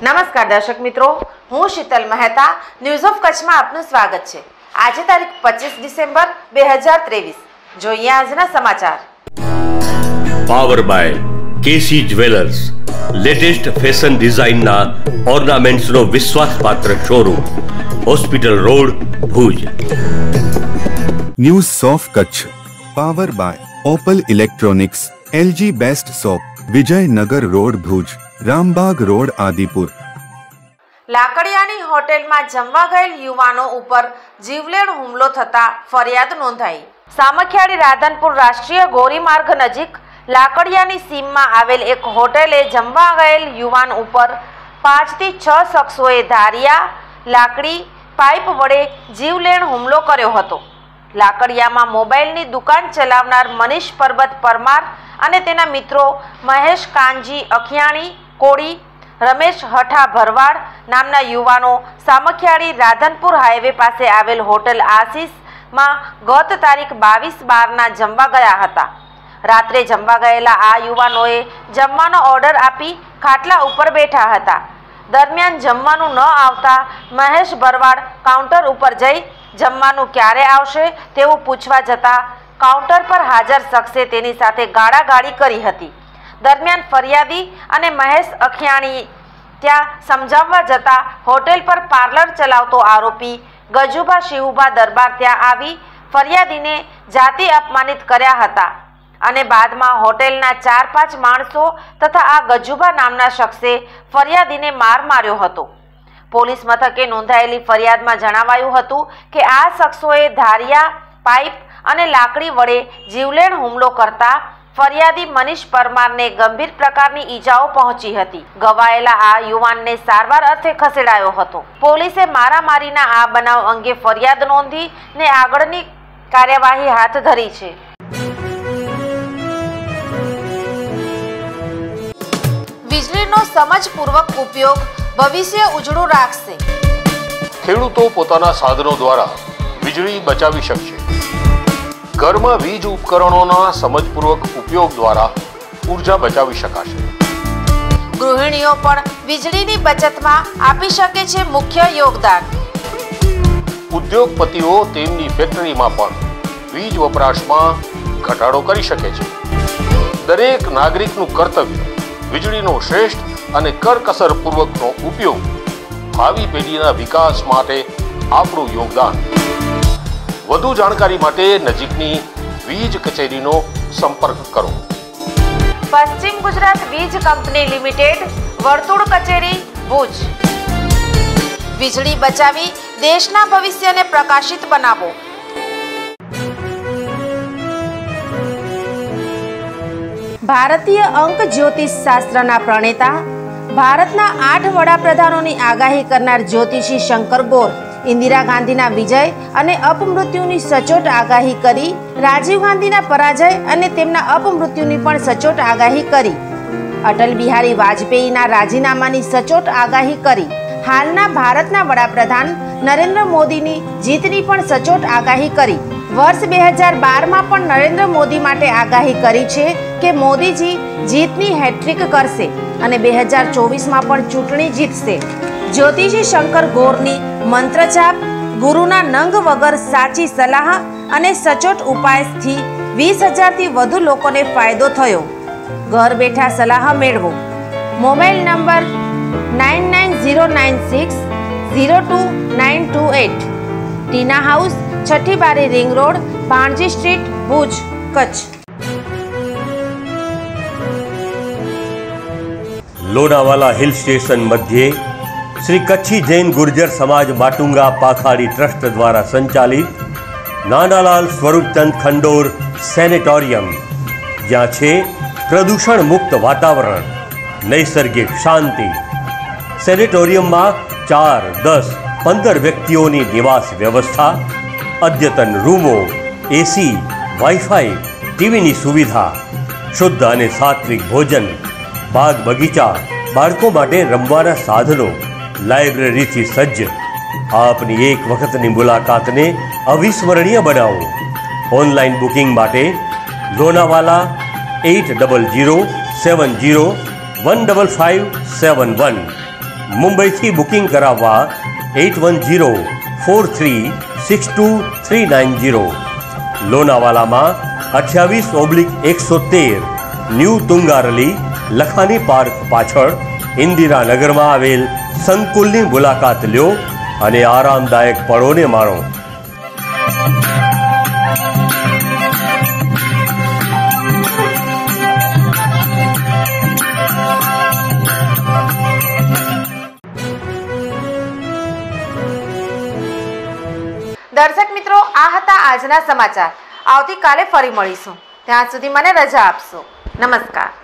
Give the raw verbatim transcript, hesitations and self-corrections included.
નમસ્કાર દર્શક મિત્રો, હું શીતલ મહેતા ન્યૂઝ ઓફ કચ્છમાં આપનું સ્વાગત છે। આજે તારીખ પચીસ ડિસેમ્બર બે હજાર ત્રેવીસ। જોઈએ આજના સમાચાર। Power by KC jewellers, latest fashion ડિઝાઇનના ઓર્નામેન્ટ્સનો વિશ્વાસપાત્ર showroom, hospital road, Bhuj. News of Kutch power by Opal electronics, LG best shop, Vijaynagar road, Bhuj, Rambagh road, Adipur. લાકડિયાની હોટેલમાં જમવા ગયેલ યુવાનો ઉપર જીવલેણ હુમલો થતા ફરિયાદ નોંધાઈ। સામખિયાળી રાધનપુર રાષ્ટ્રીય ધોરીમાર્ગ નજીક લાકડિયાની સીમમાં આવેલ એક હોટેલે જમવા ગયેલ યુવાન ઉપર પાંચથી છ શખ્સોએ ધારિયા, લાકડી, પાઇપ વડે જીવલેણ હુમલો કર્યો હતો। લાકડિયામાં મોબાઈલની દુકાન ચલાવનાર મનીષ પરબત પરમાર અને તેના મિત્રો મહેશ કાનજી અખિયાણી કોડી, રમેશ હઠા ભરવાડ નામના યુવાનો સામખિયાળી રાધનપુર હાઈવે પાસે આવેલ હોટેલ આશીષમાં ગત તારીખ બાવીસ બારના જમવા ગયા હતા। રાત્રે જમવા ગયેલા આ યુવાનોએ જમવાનો ઓર્ડર આપી ખાટલા ઉપર બેઠા હતા। દરમિયાન જમવાનું ન આવતા મહેશ ભરવાડ કાઉન્ટર ઉપર જઈ જમવાનું ક્યારે આવશે તેવું પૂછવા જતાં કાઉન્ટર પર હાજર શખ્સે તેની સાથે ગાળાગાળી કરી હતી। દરમિયાન ફરિયાદી અને મહેશ અખિયાણી ત્યાં સમજાવવા જતાં હોટેલ પર પાર્લર ચલાવતો આરોપી ગજુભા શિવુભા દરબાર ત્યાં આવી ફરિયાદીને જાતિ અપમાનિત કર્યા હતા અને બાદમાં હોટેલના ચાર પાંચ માણસો તથા આ ગજુભા નામના શખ્સે ફરિયાદીને માર માર્યો હતો। પોલીસ મથકે નોંધાયેલી ફરિયાદમાં જણાવાયું હતું કે આ શખ્સોએ ધારિયા, પાઇપ અને લાકડી વડે જીવલેણ હુમલો કરતા ફરિયાદી મનીષ પરમારને ગંભીર પ્રકારની ઈજાઓ પહોંચી હતી। ઘવાયેલા આ યુવાનને સારવાર અર્થે ખસેડાયો હતો। પોલીસે મારામારીના આ બનાવ અંગે ફરિયાદ નોંધીને આગળની કાર્યવાહી હાથ ધરી છે। વીજળીનો સમજપૂર્વક ઉપયોગ ભવિષ્ય ઉજળું રાખશે। ખેડૂતો પોતાના સાધનો દ્વારા વીજળી બચાવી શકશે। ઘરમાં વીજ ઉપકરણોના સમજપૂર્વક ઉપયોગ દ્વારા ઉર્જા બચાવી શકાશે। ગૃહિણીઓ પણ વીજળીની બચતમાં આપી શકે છે મુખ્ય યોગદાન। ઉદ્યોગપતિઓ તેમની ફેક્ટરીમાં પણ વીજ વપરાશમાં ઘટાડો કરી શકે છે। દરેક નાગરિકનું કર્તવ્ય વીજળીનો શ્રેષ્ઠ અને કરકસરપૂર્વકનો ઉપયોગ ભાવિ પેઢીના વિકાસ માટે આપણું યોગદાન। વધુ જાણકારી માટે નજીકની વીજ કચેરીનો સંપર્ક કરો। પશ્ચિમ ગુજરાત વીજ કંપની લિમિટેડ, વર્તુળ કચેરી, ભુજ। વીજળી બચાવી દેશના ભવિષ્યને પ્રકાશિત બનાવો। ભારતીય અંક જ્યોતિષ શાસ્ત્રના પ્રણેતા, ભારતના આઠ વડાપ્રધાનોની આગાહી કરનાર જ્યોતિષી શંકર ગોર ઇન્દિરા ગાંધીના વિજય અને અપમૃત્યુની સચોટ આગાહી કરી, રાજીવ ગાંધીના પરાજય અને તેમના અપમૃત્યુની પણ સચોટ આગાહી કરી, અટલ બિહારી વાજપેયીના રાજીનામાની સચોટ આગાહી કરી, હાલના ભારતના વડાપ્રધાન નરેન્દ્ર મોદીની જીતની પણ સચોટ આગાહી કરી। વર્ષ બે હજાર બારમાં પણ નરેન્દ્ર મોદી માટે આગાહી કરી છે કે મોદીજી જીતની હેટ્રિક કરશે અને બે હજાર ચોવીસમાં પણ ચૂંટણી જીતશે। જ્યોતિષી શંકર ગોરની મંત્રજાપ, ગુરુના નંગ વગર સાચી સલાહ અને સચોટ ઉપાયથી વીસ હજારથી વધુ લોકોને ફાયદો થયો। ઘર બેઠા સલાહ મેળવો। Mobile number nine nine zero nine six zero two nine two eight. Tina house, છઠ્ઠી બારી ring road, Bhanji street, Bhuj, Kutch. Lonavala hill station मध्य श्री कच्छी जैन गुर्जर समाज माटुंगा पाखाड़ी ट्रस्ट द्वारा संचालित नानालाल स्वरूपचंद खंडोर सेनेटोरियम, ज्यां छे प्रदूषण मुक्त वातावरण, नैसर्गिक शांति। सेनेटोरियम में चार, दस, पंदर व्यक्तिओनी निवास व्यवस्था, अद्यतन रूमो, एसी, वाईफाई, टीवी सुविधा, शुद्ध और सात्विक भोजन, बाग बगीचा, बाळको माटे रमवाना साधनो, लाइब्रेरी थी सज्ज। आपनी एक वखतनी मुलाकात ने अविस्मरणीय बनावो। ऑनलाइन बुकिंग माटे Lonavala at double zero seven zero one double five seven one મુંબઈથી બુકિંગ કરાવવા at one zero four three six two three nine zero. લોનાવાલામાં અઠ્યાવીસ ઓબ્લિક એકસો તેર ન્યૂ તુંગારલી લખાની પાર્ક પાછળ ઇન્દિરાનગરમાં આવેલ સંકુલની મુલાકાત લ્યો અને આરામદાયક પળોને માણો. દર્શક મિત્રો, આ હતા આજના સમાચાર. આવતીકાલે ફરી મળીશું. ત્યાં સુધી મને રજા આપશો. નમસ્કાર.